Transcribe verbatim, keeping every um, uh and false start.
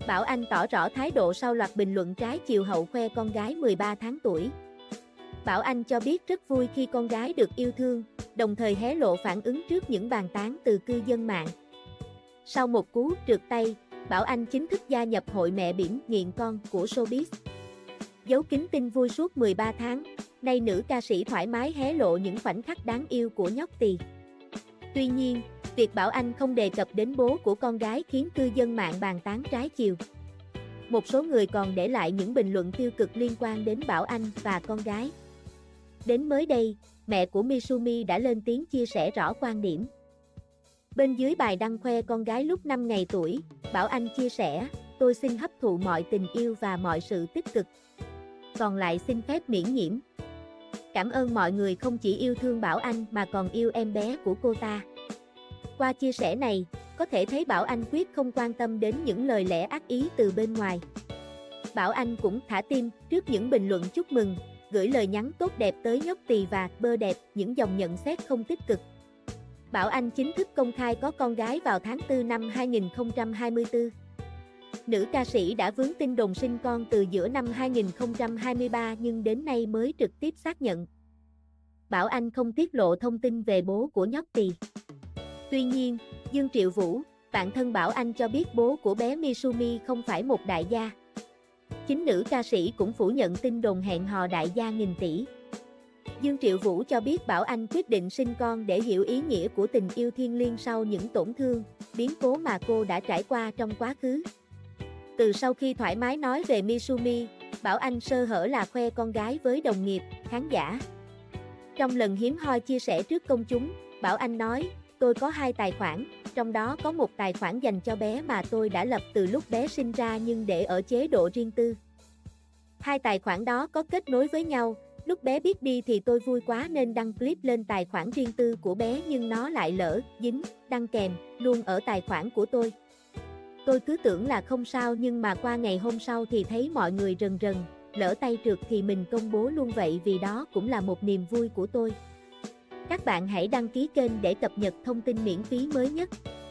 Bảo Anh tỏ rõ thái độ sau loạt bình luận trái chiều hậu khoe con gái mười ba tháng tuổi. Bảo Anh cho biết rất vui khi con gái được yêu thương, đồng thời hé lộ phản ứng trước những bàn tán từ cư dân mạng. Sau một cú trượt tay, Bảo Anh chính thức gia nhập hội mẹ bỉm nghiện con của showbiz. Giấu kín tin vui suốt mười ba tháng, nay nữ ca sĩ thoải mái hé lộ những khoảnh khắc đáng yêu của nhóc tỳ. Tuy nhiên, việc Bảo Anh không đề cập đến bố của con gái khiến cư dân mạng bàn tán trái chiều. Một số người còn để lại những bình luận tiêu cực liên quan đến Bảo Anh và con gái. Đến mới đây, mẹ của Misumi đã lên tiếng chia sẻ rõ quan điểm. Bên dưới bài đăng khoe con gái lúc năm ngày tuổi, Bảo Anh chia sẻ, tôi xin hấp thụ mọi tình yêu và mọi sự tích cực. Còn lại xin phép miễn nhiễm. Cảm ơn mọi người không chỉ yêu thương Bảo Anh mà còn yêu em bé của cô ta. Qua chia sẻ này, có thể thấy Bảo Anh quyết không quan tâm đến những lời lẽ ác ý từ bên ngoài. Bảo Anh cũng thả tim trước những bình luận chúc mừng, gửi lời nhắn tốt đẹp tới nhóc tỳ và bơ đẹp, những dòng nhận xét không tích cực. Bảo Anh chính thức công khai có con gái vào tháng tư năm hai nghìn không trăm hai mươi tư. Nữ ca sĩ đã vướng tin đồn sinh con từ giữa năm hai nghìn không trăm hai mươi ba nhưng đến nay mới trực tiếp xác nhận. Bảo Anh không tiết lộ thông tin về bố của nhóc tỳ. Tuy nhiên, Dương Triệu Vũ, bạn thân Bảo Anh cho biết bố của bé Misumi không phải một đại gia. Chính nữ ca sĩ cũng phủ nhận tin đồn hẹn hò đại gia nghìn tỷ. Dương Triệu Vũ cho biết Bảo Anh quyết định sinh con để hiểu ý nghĩa của tình yêu thiêng liêng sau những tổn thương, biến cố mà cô đã trải qua trong quá khứ. Từ sau khi thoải mái nói về Misumi, Bảo Anh sơ hở là khoe con gái với đồng nghiệp, khán giả. Trong lần hiếm hoi chia sẻ trước công chúng, Bảo Anh nói, tôi có hai tài khoản, trong đó có một tài khoản dành cho bé mà tôi đã lập từ lúc bé sinh ra nhưng để ở chế độ riêng tư. Hai tài khoản đó có kết nối với nhau, lúc bé biết đi thì tôi vui quá nên đăng clip lên tài khoản riêng tư của bé nhưng nó lại lỡ, dính, đăng kèm, luôn ở tài khoản của tôi. Tôi cứ tưởng là không sao nhưng mà qua ngày hôm sau thì thấy mọi người rần rần, lỡ tay trượt thì mình công bố luôn vậy vì đó cũng là một niềm vui của tôi. Các bạn hãy đăng ký kênh để cập nhật thông tin miễn phí mới nhất.